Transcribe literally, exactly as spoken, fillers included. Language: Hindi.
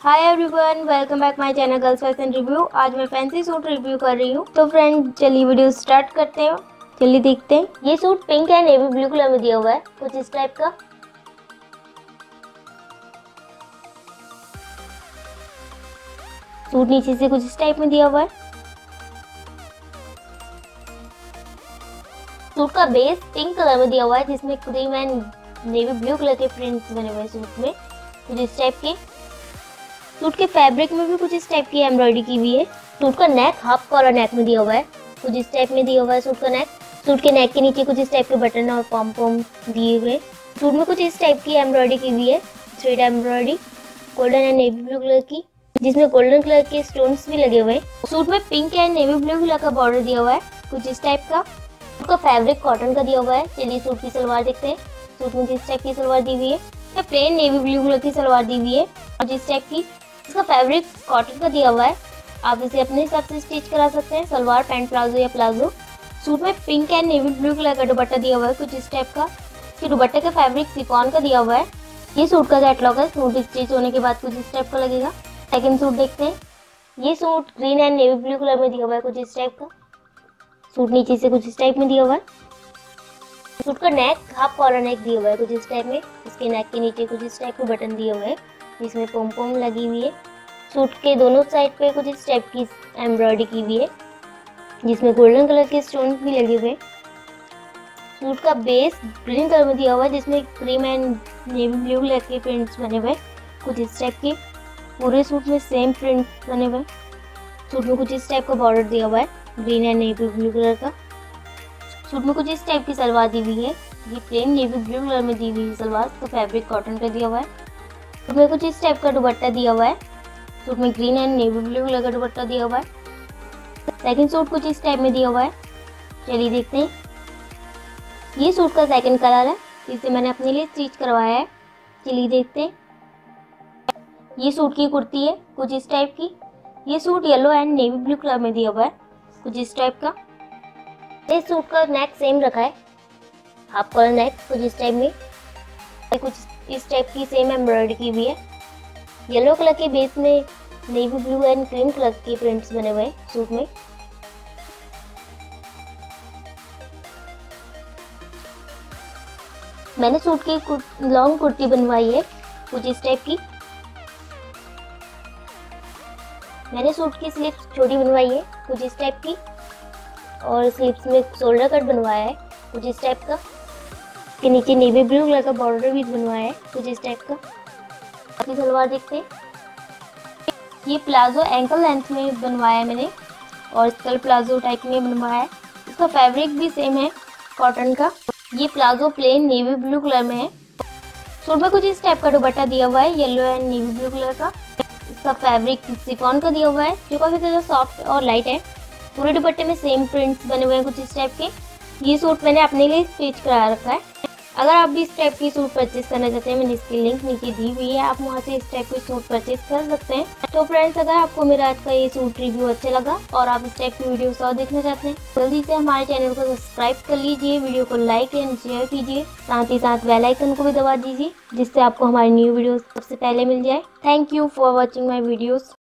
Hi everyone, welcome back my channel girls fashion review. आज मैं फैंसी सूट रिव्यू कर रही हूँ। तो फ्रेंड चलिए वीडियो स्टार्ट करते हैं। चलिए देखते हैं। ये suit pink and navy blue colour में दिया हुआ है, कुछ इस टाइप का। सूट नीचे से कुछ इस टाइप में दिया हुआ है। सूट का बेस पिंक कलर में दिया हुआ है, जिसमें cream and navy blue colour के प्रिंट्स बने हुए हैं सूट में, कुछ इस टाइप के। सूट के फैब्रिक में भी कुछ इस टाइप की एम्ब्रॉयडरी की हुई है। सूट का नेक हाफ कॉलर नेक में दिया हुआ है, कुछ इस टाइप में दिया हुआ है सूट का नेक। सूट के नेक के नीचे कुछ इस टाइप के बटन और पॉम पॉम दिए हुए। सूट में कुछ इस टाइप की एम्ब्रॉयडरी की हुई है, thread embroidery golden and navy blue colour की, जिसमें गोल्डन कलर के स्टोन्स भी लगे हुए हैं। सूट में pink and navy blue colour का बॉर्डर दिया हुआ है, कुछ इस टाइप का। सूट का फैब्रिक कॉटन का दिया हुआ है। चलिए सूट की सलवार देखते हैं। सूट में जिस टाइप की सलवार दी हुई है, प्लेन नेवी ब्लू कलर की सलवार दी हुई है और जिस टाइप की। इसका फैब्रिक कॉटन का दिया हुआ है, आप इसे अपने हिसाब से स्टिच करा सकते हैं, सलवार पैंट प्लाजो या प्लाजो। सूट में pink and navy blue colour का दुपट्टा दिया हुआ है, कुछ इस टाइप का। इसके दुपट्टे का फैब्रिक सिफॉन का दिया हुआ है। ये सूट का कैटलॉग है। सूट स्टिच होने के बाद कुछ इस टाइप का लगेगा। सेकंड सूट देखते हैं। ये suit green and navy blue colour में दिया हुआ है, कुछ इस टाइप का। सूट नीचे से कुछ इस टाइप में दिया हुआ है। सूट का नेक हाफ कॉलर नेक दिया हुआ है, कुछ इस टाइप में। इसके नेक के नीचे कुछ इस टाइप के बटन दिए हुए हैं, जिसमें पोम पोम लगी हुई है। सूट के दोनों साइड पे कुछ इस टाइप की एम्ब्रॉयडरी की हुई है, जिसमें गोल्डन कलर के स्टोन भी लगे हुए। सूट का बेस ग्रीन कलर में दिया हुआ है, जिसमें cream and navy blue colour के प्रिंट्स बने हुए, कुछ इस टाइप के। पूरे सूट में सेम प्रिंट बने हुए। सूट में कुछ इस टाइप का बॉर्डर दिया हुआ है, green and navy blue colour का। सूट में कुछ इस टाइप की सलवार दी हुई है। ये प्लेन नेवी ब्लू कलर में दी हुई सलवार का फैब्रिक कॉटन का दिया हुआ है। सूट में कुछ इस टाइप का दुपट्टा दिया हुआ है। सूट में green and navy blue colour का दुपट्टा दिया हुआ है। सेकंड सूट कुछ इस टाइप में दिया हुआ है। चलिए देखते हैं। ये सूट का सेकंड कलर है, इसे मैंने अपने लिए स्टिच करवाया है। चलिए देखते हैं। ये सूट की कुर्ती है, कुछ इस टाइप की। ये suit yellow and navy blue colour में दिया हुआ है, कुछ इस टाइप का। इस सूट का नेक सेम रखा है, हाफ कॉलर नेक, कुछ इस टाइप में। कुछ इस टाइप की सेम एम्ब्रॉयडरी की हुई है। येलो कलर के बेस में navy blue and cream colour के प्रिंट्स बने हुए हैं सूट में। मैंने सूट की लॉन्ग कुर्ती बनवाई है, कुछ इस टाइप की। मैंने सूट की स्लीव्स छोटी बनवाई है, कुछ इस टाइप की, और स्लीव्स में शोल्डर कट बनवाया है, कुछ इस टाइप का। के नीचे नेवी ब्लू कलर का बॉर्डर भी बनवाया है, कुछ इस टाइप का। अपनी सलवार देखते हैं। ये प्लाजो एंकल लेंथ में बनवाया है मैंने, और स्कर्ट प्लाजो टाइप में बनवाया है। इसका फैब्रिक भी सेम है, कॉटन का। ये palazzo plain navy blue colour में है। सूट में कुछ इस टाइप का दुपट्टा दिया हुआ है, yellow and navy blue colour का। इसका फैब्रिक सिफॉन का दिया हुआ है, जो काफी ज़्यादा सॉफ्ट और लाइट है। पूरे दुपट्टे में सेम प्रिंट्स बने हुए हैं, कुछ इस टाइप के। ये सूट मैंने अपने लिए स्टिच करा रखा है। अगर आप भी इस टाइप की सूट परचेज करना चाहते हैं, मैंने इसकी लिंक नीचे दी हुई है, आप वहां से इस टाइप की सूट परचेज कर सकते हैं। तो फ्रेंड्स, अगर आपको मेरा आज का ये सूट रिव्यू अच्छा लगा और आप इस टाइप की वीडियोस और देखना चाहते हैं, जल्दी से हमारे चैनल को सब्सक्राइब कर लीजिए, वीडियो को लाइक एंड शेयर कीजिए, साथ ही साथ बेल आइकन को भी दबा दीजिए, जिससे आपको हमारी न्यू वीडियो सबसे पहले मिल जाए। Thank you for watching my videos.